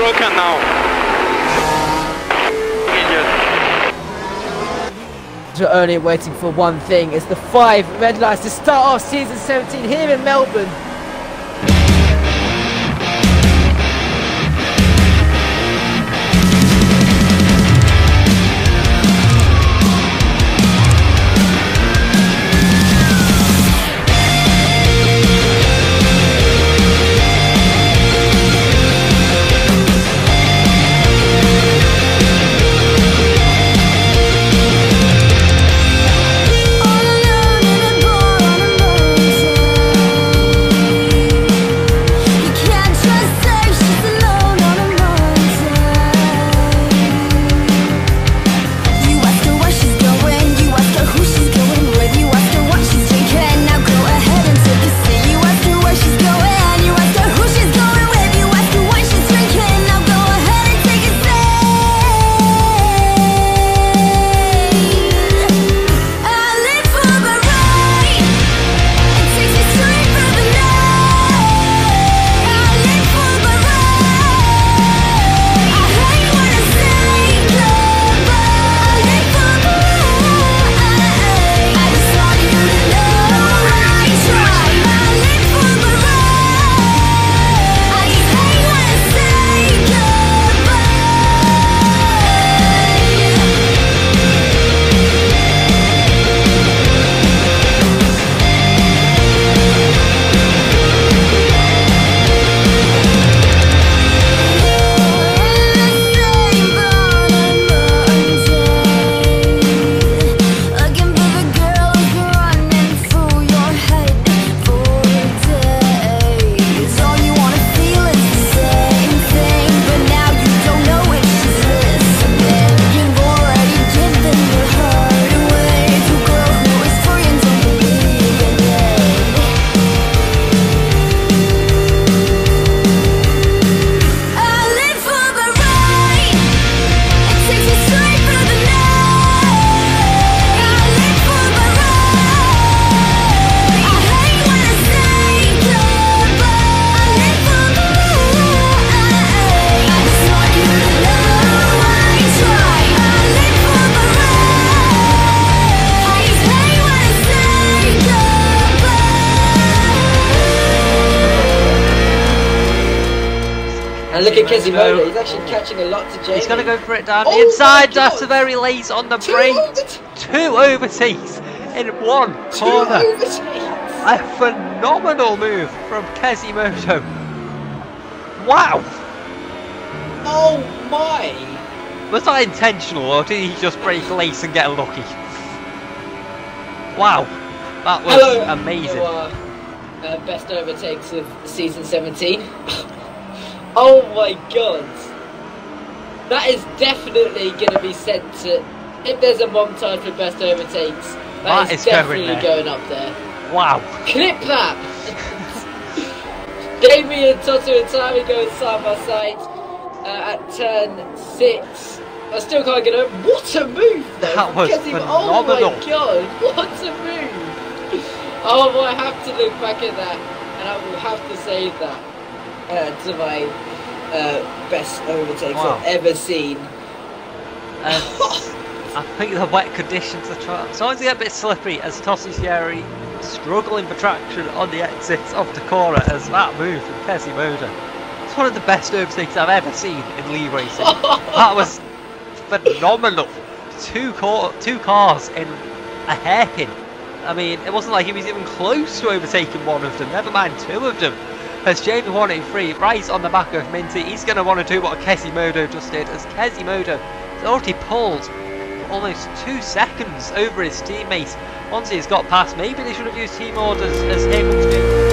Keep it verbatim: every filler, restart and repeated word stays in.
broken now. We're only waiting for one thing. It's the five red lights to start off season seventeen here in Melbourne. And look at Kesimoto, he's actually catching a lot to Jamie. He's going to go for it down oh the inside. That's very late on the Two break. overtakes. Two overtakes in one Two corner. overtakes. A phenomenal move from Kesimoto. Wow. Oh my. Was that intentional or did he just break lace and get lucky? Wow. That was Hello, amazing. Our, uh, best overtakes of season seventeen. Oh my god. That is definitely going to be sent to... If there's a montage for best overtakes, that, that is, is definitely going, going up there. Wow. Clip that! Jamie and Toto and Tommy going side by side uh, at turn six. I still can't get over. What a move though! That was Kesimoto. phenomenal. Oh my god, what a move! Oh, I have to look back at that and I will have to save that uh, to my uh, best overtakes Wow. I've ever seen. Uh, I think the wet conditions are trying starting to get a bit slippery as Tossieri struggling for traction on the exits of the corner as that move from Kesimoto. It's one of the best overtakes I've ever seen in league racing. That was phenomenal. Two, car two cars in a hairpin. I mean, it wasn't like he was even close to overtaking one of them, never mind two of them. As Jamie one eighty-three, right on the back of Minty, he's going to want to do what Kesimoto just did, as Kesimoto has already pulled for almost two seconds over his teammate. Once he's got past, maybe they should have used team orders as him to do.